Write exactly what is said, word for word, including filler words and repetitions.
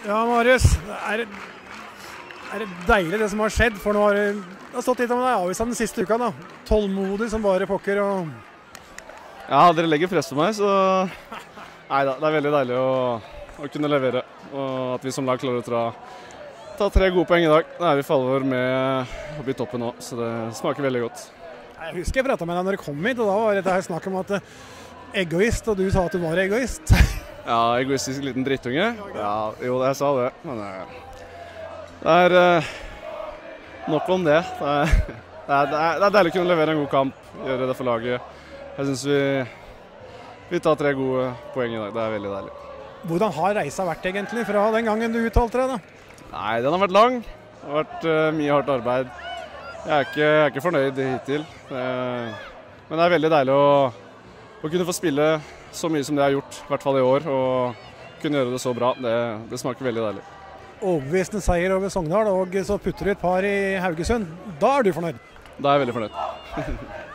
Ja, Marius, er, er det deilig det som har skjedd? For nå har det, det har stått litt om deg avisen den siste uka, da. Tålmodig som bare pokker. Og... Ja, dere legger press på meg, så neida, det er veldig deilig å, å kunne levere. Og at vi som lag klarer å ta, ta tre gode poeng i dag. Da er vi for alvor med oppe i toppen nå, så det smaker veldig godt. Jeg husker jeg pratet med deg når du kom hit, og da var det her snakk om at egoist, og du sa at du var egoist. Ja, egoistisk liten drittunge. Ja, jo, jeg sa det. Men det er uh, nok om det. Det er, det, er, det er deilig å kunne levere en god kamp, gjøre det for laget. Jeg synes vi, vi tar tre gode poeng i dag. Det er veldig deilig. Hvordan har reisa vært egentlig fra den gangen du uttalte deg, da? Nei, den har vært lang. Det har vært uh, mye hardt arbeid. Jeg er ikke, jeg er ikke fornøyd hittil. Uh, men det er veldig deilig å, å kunne få spille så mye som det jeg har gjort, i hvert fall i år, og kunne gjøre det så bra. Det, det smaker veldig deilig. Overbevisende seier over Sogndal, og så putter du et par i Haugesund. Da er du fornøyd? Da er jeg veldig fornøyd.